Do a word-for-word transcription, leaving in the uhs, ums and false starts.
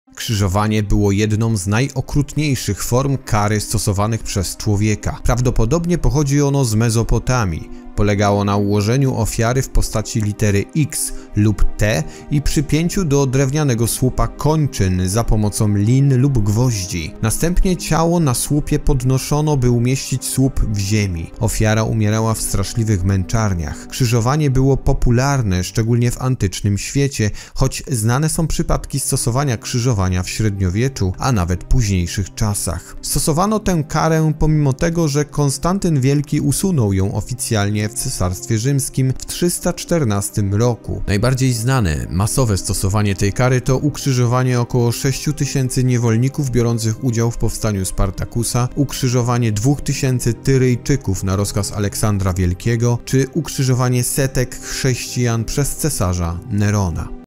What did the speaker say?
Krzyżowanie było jedną z najokrutniejszych form kary stosowanych przez człowieka. Prawdopodobnie pochodzi ono z Mezopotamii. Polegało na ułożeniu ofiary w postaci litery X lub T i przypięciu do drewnianego słupa kończyn za pomocą lin lub gwoździ. Następnie ciało na słupie podnoszono, by umieścić słup w ziemi. Ofiara umierała w straszliwych męczarniach. Krzyżowanie było popularne, szczególnie w antycznym świecie, choć znane są przypadki stosowania krzyżowania w średniowieczu, a nawet późniejszych czasach. Stosowano tę karę pomimo tego, że Konstantyn Wielki usunął ją oficjalnie w Cesarstwie Rzymskim w trzysta czternastym roku. Najbardziej znane, masowe stosowanie tej kary to ukrzyżowanie około sześciu tysięcy niewolników biorących udział w powstaniu Spartakusa, ukrzyżowanie dwóch tysięcy Tyryjczyków na rozkaz Aleksandra Wielkiego, czy ukrzyżowanie setek chrześcijan przez cesarza Nerona.